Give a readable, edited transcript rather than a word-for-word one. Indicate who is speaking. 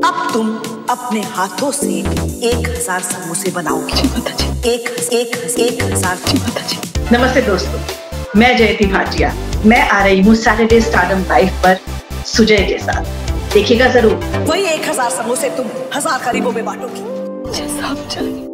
Speaker 1: अब तुम अपने हाथों से 1000 समोसे बनाओगी। एक हजार।
Speaker 2: नमस्ते दोस्तों, मैं जयती भाटिया। मैं आ रही हूँ सैटरडे स्टारडम लाइव पर सुजय के साथ। देखिएगा जरूर।
Speaker 1: वही 1000 समोसे तुम 1000 गरीबों में बांटोगी।
Speaker 3: जैसा आप चाहें।